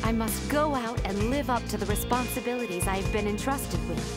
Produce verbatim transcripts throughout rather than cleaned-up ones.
I must go out and live up to the responsibilities I've been entrusted with.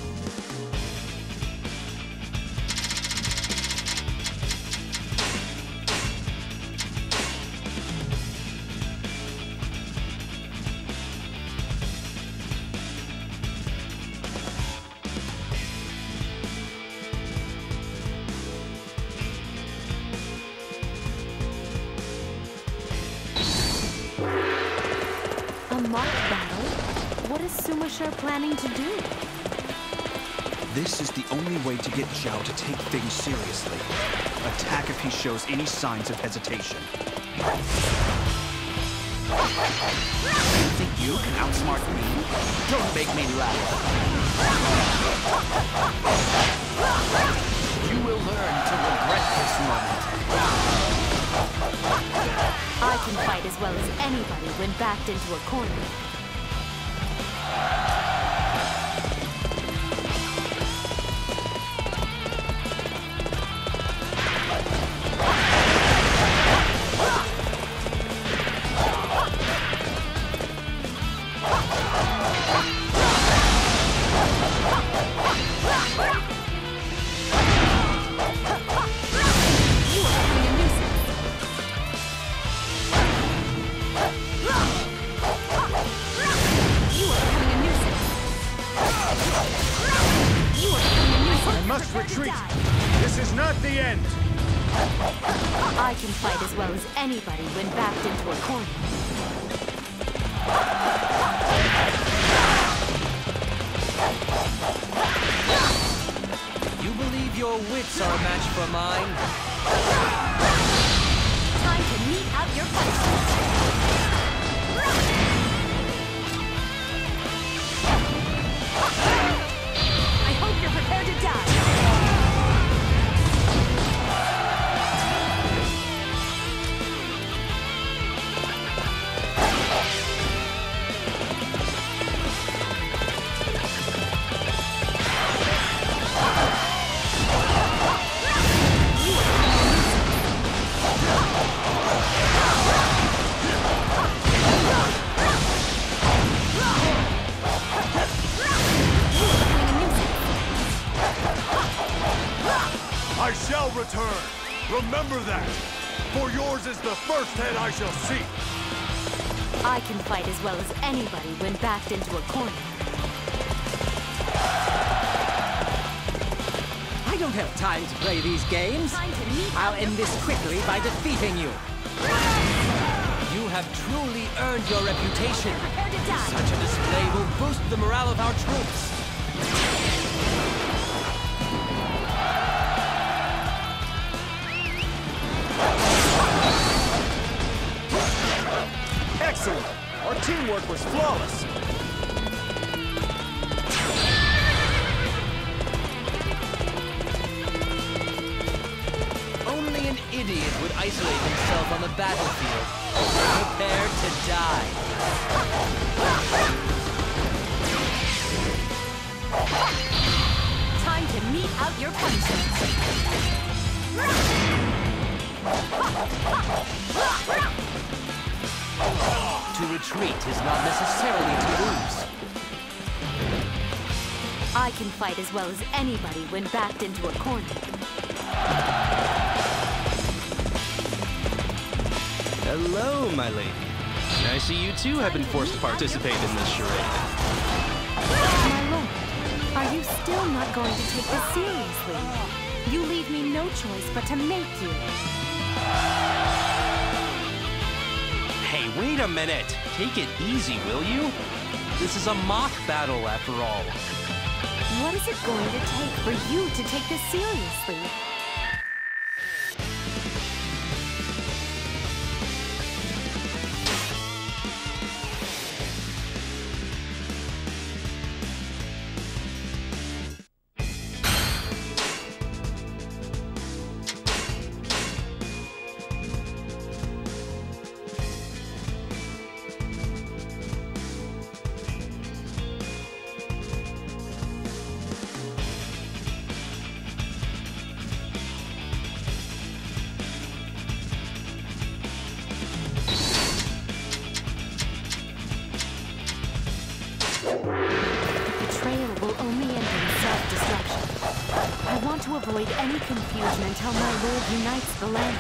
Mock battle? What is Sumasher planning to do? This is the only way to get Zhao to take things seriously. Attack if he shows any signs of hesitation. You think you can outsmart me? Don't make me laugh. You will learn to regret this moment. I can fight as well as anybody when backed into a corner. Retreat! This is not the end! I can fight as well as anybody when backed into a corner. You believe your wits are a match for mine? Time to meet out your punishment! I hope you're prepared to die! I shall return. Remember that. For yours is the first head I shall see. I can fight as well as anybody when backed into a corner. I don't have time to play these games. Time to meet I'll end this quickly by defeating you. You have truly earned your reputation. Prepare to die. Such a display will boost the morale of our troops. Excellent! Our teamwork was flawless. Only an idiot would isolate himself on the battlefield. Prepare to die. Time to meet out your punishment. To retreat is not necessarily to lose. I can fight as well as anybody when backed into a corner. Hello, my lady. I see you too have been forced to participate in this charade. My lord, are you still not going to take this seriously? You leave me no choice but to make you. Hey, wait a minute! Take it easy, will you? This is a mock battle, after all. What is it going to take for you to take this seriously? avoid any confusion until my lord unites the land.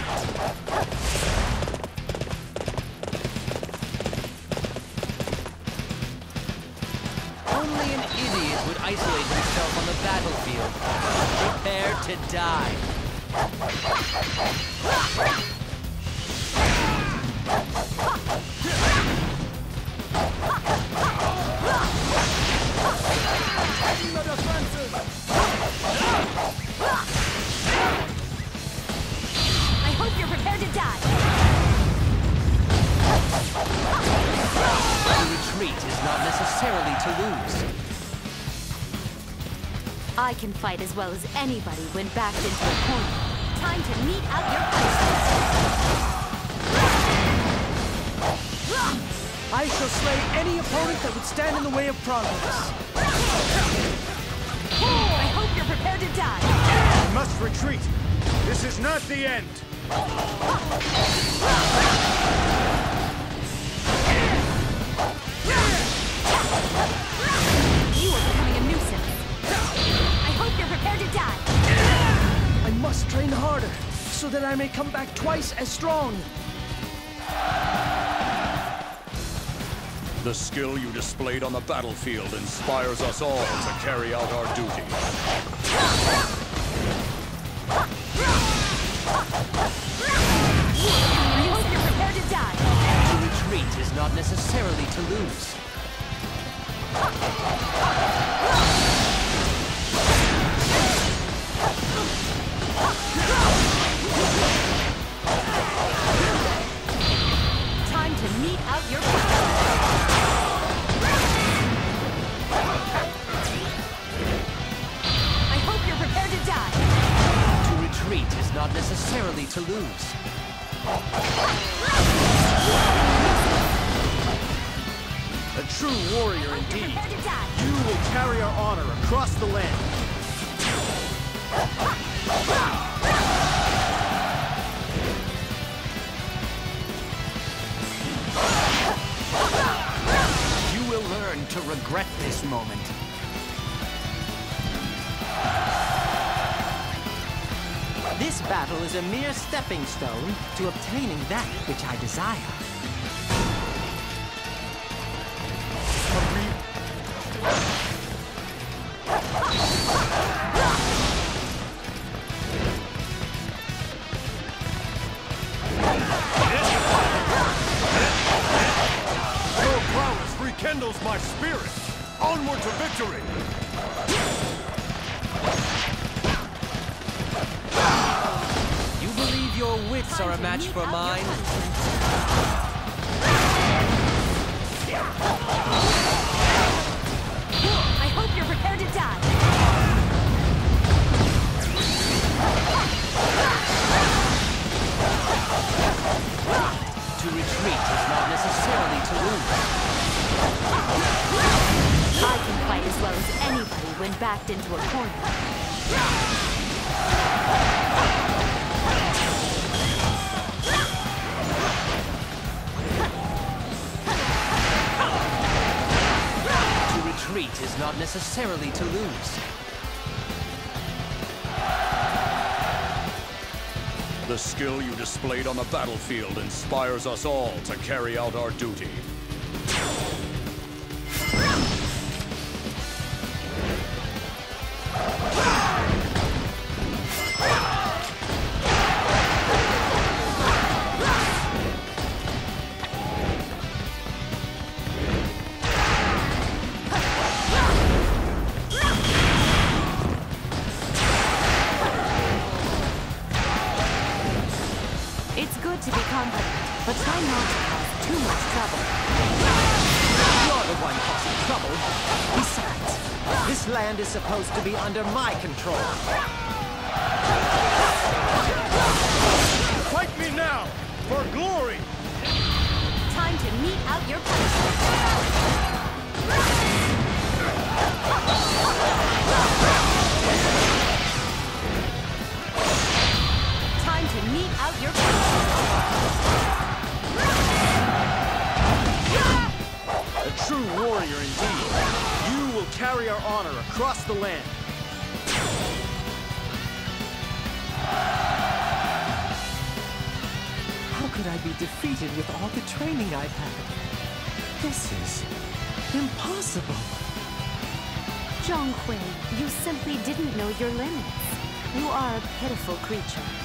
Only an idiot would isolate himself on the battlefield. Prepare to die. Taking the defensive! I hope you're prepared to die. To retreat is not necessarily to lose. I can fight as well as anybody when backed into a corner. Time to mete out your punishment. I shall slay any opponent that would stand in the way of progress. I hope you're prepared to die. We must retreat. This is not the end. You are becoming a nuisance. I hope you're prepared to die. I must train harder, so that I may come back twice as strong. The skill you displayed on the battlefield inspires us all to carry out our duty. I hope you're prepared to die. To retreat is not necessarily to lose. Time to mete out your punishment. I hope you're prepared to die. To retreat is not necessarily to lose. A true warrior I hope you're indeed. prepared to die. You will carry our honor across the land. You will learn to regret this moment. This battle is a mere stepping stone to obtaining that which I desire. Your prowess rekindles my spirit. Onward to victory. You believe your wits are a match for mine? I hope you're prepared to die. To retreat is not necessarily to lose. I can fight as well as anybody when backed into a corner. To retreat is not necessarily to lose. The skill you displayed on the battlefield inspires us all to carry out our duty. It's good to be confident, but try not to cause too much trouble. You're the one causing trouble. Besides, this land is supposed to be under my control. Fight me now, for glory! Time to mete out your punishment. Time to mete out your punishment. A true warrior indeed. You will carry our honor across the land. How could I be defeated with all the training I've had? This is impossible. Zhonghui, you simply didn't know your limits. You are a pitiful creature.